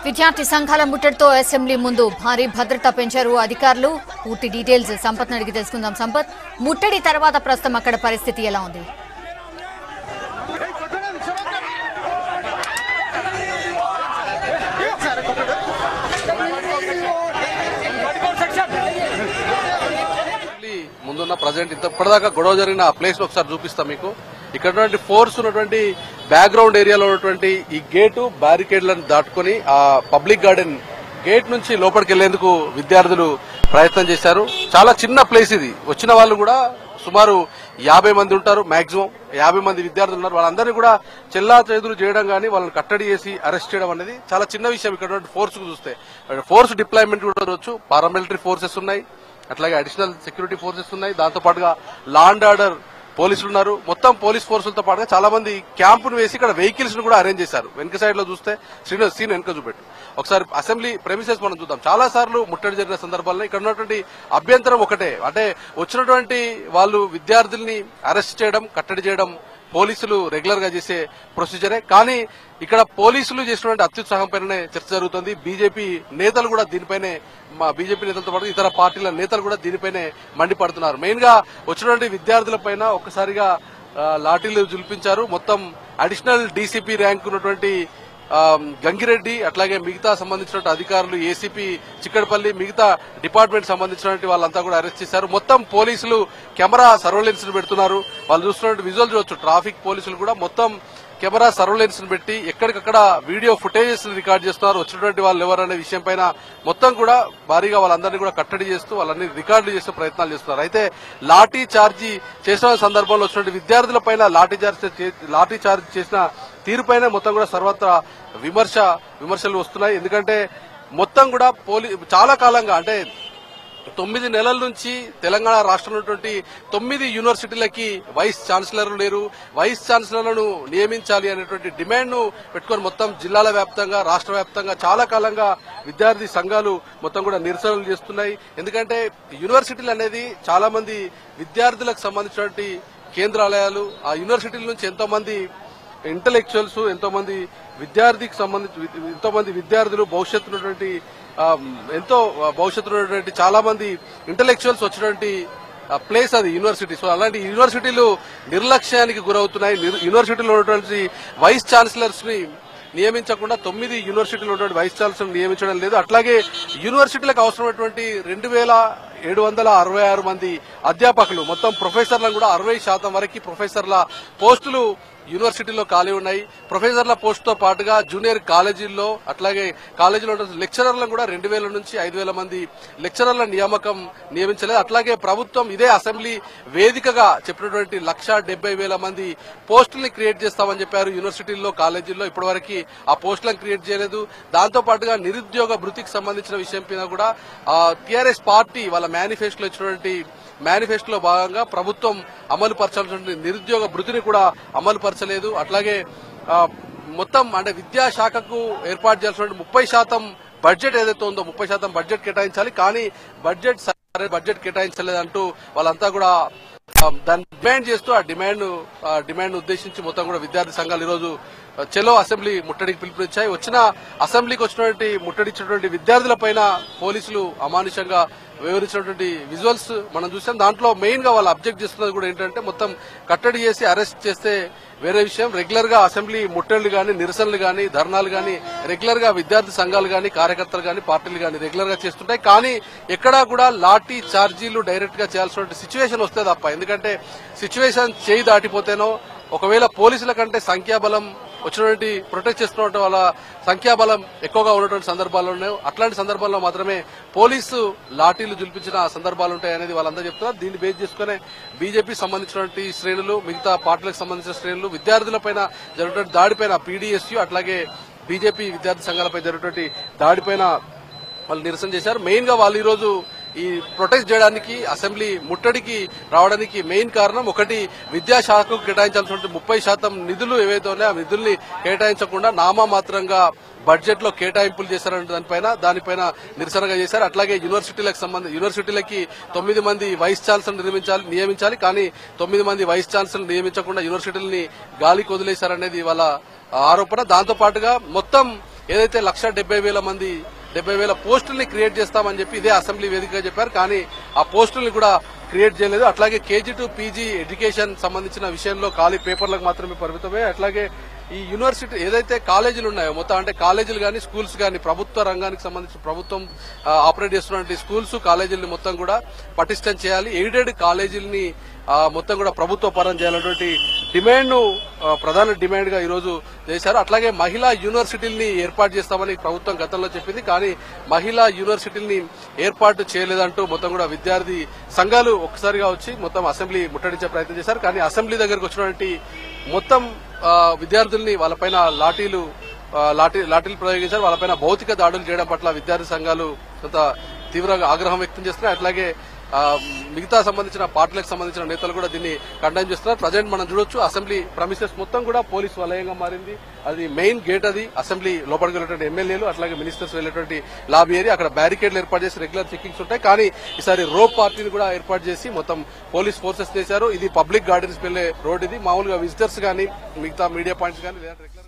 విద్యార్థి సంఘాల ముట్టడితో అసెంబ్లీ ముందు భారీ భద్రత పెంచారు అధికారులు. పూర్తి డీటెయిల్స్ సంపత్ అడిగి తెలుసుకుందాం. సంపత్, ముట్టడి తర్వాత ప్రస్తుతం అక్కడ పరిస్థితి ఎలా ఉంది? ముందున్న ప్రజెంట్ ఇప్పటిదాకా గొడవ జరిగిన ప్లేస్ ఒకసారి చూపిస్తాం మీకు. ఇక్కడ ఫోర్స్ ఉన్నటువంటి బ్యాక్గ్రౌండ్ ఏరియాలో ఉన్నటువంటి ఈ గేటు బ్యారికేడ్లను దాటుకుని ఆ పబ్లిక్ గార్డెన్ గేట్ నుంచి లోపలికి వెళ్లేందుకు విద్యార్థులు ప్రయత్నం చేశారు. చాలా చిన్న ప్లేస్ ఇది. వచ్చిన వాళ్ళు కూడా సుమారు 50 మంది ఉంటారు. మాక్సిమం 50 మంది విద్యార్థులు ఉన్నారు. వాళ్ళందరినీ కూడా చెల్లా చెదురు చేయడం గానీ వాళ్ళని కట్టడి చేసి అరెస్ట్ చేయడం అనేది చాలా చిన్న విషయం. ఇక్కడ ఫోర్స్ కు చూస్తే ఫోర్స్ డిప్లాయ్మెంట్ కూడా చూడవచ్చు. పారామిలిటరీ ఫోర్సెస్ ఉన్నాయి, అట్లాగే అడిషనల్ సెక్యూరిటీ ఫోర్సెస్ ఉన్నాయి. దాంతో పాటుగా లా అండ్ ఆర్డర్ పోలీసులు ఉన్నారు. మొత్తం పోలీస్ ఫోర్సులతో పాటుగా చాలా మంది క్యాంపును వేసి ఇక్కడ వెహికల్స్ ను కూడా అరేంజ్ చేశారు. వెనక సైడ్ లో చూస్తే సీన్ వెనక చూపెట్టు ఒకసారి అసెంబ్లీ ప్రెమిసెస్ మనం చూద్దాం. చాలా సార్లు ముట్టడి జరిగిన సందర్భాల్లో ఇక్కడ ఉన్నటువంటి అభ్యంతరం ఒకటే, అంటే వచ్చినటువంటి వాళ్ళు విద్యార్థుల్ని అరెస్ట్ చేయడం, కట్టడి చేయడం పోలీసులు రెగ్యులర్ గా చేసే ప్రొసీజరే. కానీ ఇక్కడ పోలీసులు చేసినటువంటి అత్యుత్సాహం పైననే చర్చ జరుగుతుంది. బీజేపీ నేతలు కూడా దీనిపైనే, బీజేపీ నేతలతో పాటు ఇతర పార్టీల నేతలు కూడా దీనిపైనే మండిపడుతున్నారు. మెయిన్ గా వచ్చినటువంటి విద్యార్థుల పైన ఒక్కసారిగా లాఠీలు జుల్పించారు. మొత్తం అడిషనల్ డీసీపీ ర్యాంక్ ఉన్నటువంటి గంగిరెడ్డి, అట్లాగే మిగతా సంబంధించిన అధికారులు, ఏసీపీ చిక్కడపల్లి, మిగతా డిపార్ట్మెంట్ సంబంధించిన వాళ్ళంతా కూడా అరెస్ట్ చేశారు. మొత్తం పోలీసులు కెమెరా సర్వేలెన్స్ ను పెడుతున్నారు. వాళ్ళు చూస్తున్నట్టు విజువల్ చూడొచ్చు. ట్రాఫిక్ పోలీసులు కూడా మొత్తం కెమెరా సర్వేలెన్స్ ను పెట్టి ఎక్కడికక్కడ వీడియో ఫుటేజెస్ రికార్డ్ చేస్తున్నారు. వచ్చినటువంటి వాళ్ళు ఎవరనే విషయం పైన మొత్తం కూడా భారీగా వాళ్ళందరినీ కూడా కట్టడి చేస్తూ వాళ్ళని రికార్డులు చేసే ప్రయత్నాలు చేస్తున్నారు. అయితే లాఠీ చార్జీ చేసిన సందర్భంలో వచ్చినటువంటి విద్యార్థుల పైన లాఠీ చార్జ్ చేసిన తీరుపైన మొత్తం కూడా సర్వత్రా విమర్శలు వస్తున్నాయి. ఎందుకంటే మొత్తం కూడా చాలా కాలంగా, అంటే 9 నెలల నుంచి తెలంగాణ రాష్ట్రంలో ఉన్నటువంటి 9 యూనివర్సిటీలకి వైస్ ఛాన్సలర్లు లేరు. వైస్ ఛాన్సలర్లను నియమించాలి అనేటువంటి డిమాండ్ ను పెట్టుకుని మొత్తం జిల్లాల వ్యాప్తంగా, రాష్ట్ర వ్యాప్తంగా చాలా కాలంగా విద్యార్థి సంఘాలు మొత్తం కూడా నిరసనలు చేస్తున్నాయి. ఎందుకంటే యూనివర్సిటీలు అనేది చాలా మంది విద్యార్థులకు సంబంధించినటువంటి కేంద్రాలయాలు. ఆ యూనివర్సిటీల నుంచి ఎంతో మంది ఇంటలెక్చువల్స్, ఎంతో మంది విద్యార్థులు భవిష్యత్తు ఎంతో భవిష్యత్తు చాలా మంది ఇంటలెక్చువల్స్ వచ్చినటువంటి ప్లేస్ అది యూనివర్సిటీ. సో అలాంటి యూనివర్సిటీలు నిర్లక్ష్యానికి గురవుతున్నాయి. యూనివర్సిటీలో ఉన్నటువంటి వైస్ ఛాన్సలర్స్ ని నియమించకుండా 9 యూనివర్సిటీలో ఉన్నటువంటి వైస్ ఛాన్సలర్ నియమించడం లేదు. అట్లాగే యూనివర్సిటీలకు అవసరమైనటువంటి 2766 మంది అధ్యాపకులు, మొత్తం ప్రొఫెసర్లను కూడా 60% వరకు ప్రొఫెసర్ల పోస్టులు యూనివర్సిటీలో ఖాళీ ఉన్నాయి. ప్రొఫెసర్ల పోస్టుతో పాటుగా జూనియర్ కాలేజీల్లో, అట్లాగే కాలేజీలో లెక్చరర్లను కూడా 2000 నుంచి 5000 మంది లెక్చరర్ల నియమించలేదు. అట్లాగే ప్రభుత్వం ఇదే అసెంబ్లీ వేదికగా చెప్పినటువంటి 1,70,000 మంది పోస్టుల్ని క్రియేట్ చేస్తామని చెప్పారు యూనివర్సిటీల్లో, కాలేజీల్లో. ఇప్పటివరకు ఆ పోస్టులను క్రియేట్ చేయలేదు. దాంతో పాటుగా నిరుద్యోగ భృతికి సంబంధించిన విషయం పైన కూడా టీఆర్ఎస్ పార్టీ వాళ్ళ మేనిఫెస్టోలో ఇచ్చినటువంటి మేనిఫెస్టోలో భాగంగా ప్రభుత్వం అమలు పరచాల్సిన నిరుద్యోగ భృతిని కూడా అమలు పరచలేదు. అట్లాగే మొత్తం అంటే విద్యాశాఖకు ఏర్పాటు చేయాల్సిన 30% బడ్జెట్ ఏదైతే ఉందో 30% బడ్జెట్ కేటాయించాలి. కానీ బడ్జెట్ కేటాయించలేదంటూ వాళ్ళంతా కూడా దాన్ని డిమాండ్ చేస్తూ ఆ డిమాండ్ ఉద్దేశించి మొత్తం కూడా విద్యార్థి సంఘాలు ఈరోజు చెలో అసెంబ్లీ ముట్టడికి పిలుపునిచ్చాయి. అసెంబ్లీకి వచ్చినటువంటి ముట్టడిచ్చినటువంటి విద్యార్థుల పైన పోలీసులు అమానుషంగా వివరించినటువంటి విజువల్స్ మనం చూసాం. దాంట్లో మెయిన్ గా వాళ్ళు అబ్జెక్ట్ చేస్తున్నది కూడా ఏంటంటే, మొత్తం కట్టడి చేసి అరెస్ట్ చేస్తే వేరే విషయం, రెగ్యులర్ గా అసెంబ్లీ ముట్టడిలు గానీ, నిరసనలు గానీ, ధర్నాలు గానీ రెగ్యులర్ గా విద్యార్థి సంఘాలు గానీ, కార్యకర్తలు గానీ, పార్టీలు గానీ రెగ్యులర్ గా చేస్తుంటాయి. కానీ ఎక్కడా కూడా లాఠీ చార్జీలు డైరెక్ట్ గా చేయాల్సిన సిచ్యువేషన్ వస్తే తప్ప, ఎందుకంటే సిచ్యువేషన్ చేయి దాటిపోతేనో, ఒకవేళ పోలీసుల కంటే సంఖ్యాబలం వచ్చినటువంటి ప్రొటెక్ట్ చేస్తున్న వాళ్ళ సంఖ్యాబలం ఎక్కువగా ఉన్నటువంటి సందర్భాలు ఉన్నాయి. అట్లాంటి సందర్భాల్లో మాత్రమే పోలీసు లాఠీలు జుల్పించిన సందర్భాలు ఉంటాయి అనేది వాళ్ళందరూ చెప్తున్నారు. దీన్ని బేస్ చేసుకునే బీజేపీ సంబంధించినటువంటి శ్రేణులు, మిగతా పార్టీలకు సంబంధించిన శ్రేణులు విద్యార్థులపైన జరిగినటువంటి దాడిపైన పీడీఎస్యూ, అట్లాగే బీజేపీ విద్యార్థి సంఘాలపై జరిగినటువంటి దాడిపైన వాళ్ళు నిరసన చేశారు. మెయిన్ గా వాళ్ళు ఈరోజు ఈ ప్రొటెస్ట్ చేయడానికి, అసెంబ్లీ ముట్టడికి రావడానికి మెయిన్ కారణం ఒకటి, విద్యాశాఖకు కేటాయించాల్సిన 30% నిధులు ఏవైతే ఉన్నాయో ఆ నిధుల్ని కేటాయించకుండా నామమాత్రంగా బడ్జెట్ లో కేటాయింపులు చేశారనే దానిపైన నిరసనగా చేశారు. అట్లాగే యూనివర్సిటీలకి 9 మంది వైస్ ఛాన్సలర్ నియమించాలి. కానీ 9 మంది వైస్ ఛాన్సలర్ నియమించకుండా యూనివర్సిటీలని గాలికి వదిలేశారనేది వాళ్ళ ఆరోపణ. దాంతో పాటుగా మొత్తం ఏదైతే 1,70,000 మంది 70,000 పోస్టుల్ని క్రియేట్ చేస్తామని చెప్పి ఇదే అసెంబ్లీ వేదికగా చెప్పారు. కానీ ఆ పోస్టుల్ని కూడా క్రియేట్ చేయలేదు. అట్లాగే కేజీ టు పీజీ ఎడ్యుకేషన్ సంబంధించిన విషయంలో ఖాళీ పేపర్లకు మాత్రమే పరిమితమే. అట్లాగే ఈ యూనివర్సిటీ ఏదైతే కాలేజీలు ఉన్నాయో మొత్తం అంటే కాలేజీలు కానీ స్కూల్స్ కానీ ప్రభుత్వ రంగానికి సంబంధించి ప్రభుత్వం ఆపరేట్ చేస్తున్నటువంటి స్కూల్స్ కాలేజీలని మొత్తం కూడా పటిష్టం చేయాలి. ఎయిడెడ్ కాలేజీలని మొత్తం కూడా ప్రభుత్వ పరం చేయాలన్నటువంటి డిమాండ్ ను ప్రధాన డిమాండ్ గా ఈ రోజు చేశారు. అట్లాగే మహిళా యూనివర్సిటీలని ఏర్పాటు చేస్తామని ప్రభుత్వం గతంలో చెప్పింది. కానీ మహిళా యూనివర్సిటీలని ఏర్పాటు చేయలేదంటూ మొత్తం కూడా విద్యార్థి సంఘాలు ఒక్కసారిగా వచ్చి మొత్తం అసెంబ్లీ ముట్టడించే ప్రయత్నం చేశారు. కానీ అసెంబ్లీ దగ్గరకు వచ్చినటువంటి మొత్తం విద్యార్థుల్ని వాళ్ళపైన లాఠీలు ప్రయోగించారు. వాళ్ళపైన భౌతిక దాడులు చేయడం పట్ల విద్యార్థి సంఘాలు కొంత తీవ్రంగా ఆగ్రహం వ్యక్తం చేస్తున్నాయి. అట్లాగే మిగతా సంబంధించిన పార్టీలకు సంబంధించిన నేతలు కూడా దీన్ని కండెమ్ చేస్తున్నారు. ప్రజెంట్ మనం చూడొచ్చు అసెంబ్లీ ప్రమిసెస్ మొత్తం కూడా పోలీసు వలయంగా మారింది. అది మెయిన్ గేట్, అది అసెంబ్లీ లోపలికి వెళ్ళేటువంటి ఎమ్మెల్యేలు అట్లాగే మినిస్టర్స్ వెళ్ళేటువంటి లాబీ ఏరియా. అక్కడ బ్యారికేడ్లు ఏర్పాటు చేసి రెగ్యులర్ చెకింగ్స్ ఉంటాయి. కానీ ఈసారి రోప్ పార్టీని కూడా ఏర్పాటు చేసి మొత్తం పోలీస్ ఫోర్సెస్ చేశారు. ఇది పబ్లిక్ గార్డెన్స్ వెళ్లే రోడ్. ఇది మామూలుగా విజిటర్స్ కానీ మిగతా మీడియా పాయింట్స్ కానీ లేదా